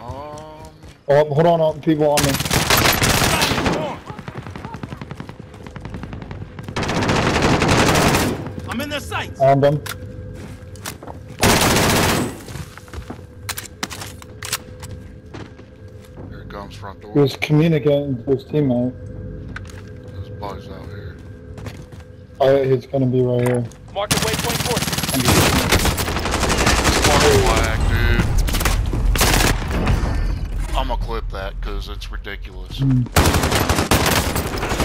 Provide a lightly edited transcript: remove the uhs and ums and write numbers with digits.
Oh, hold on, people on me. I'm in their sights. Armed them. Here it comes, front door. He was communicating to his teammate. This boy's out here. Oh, he's gonna be right here. Mark the waypoint course. Fucking lag, dude. I'm gonna clip that because it's ridiculous.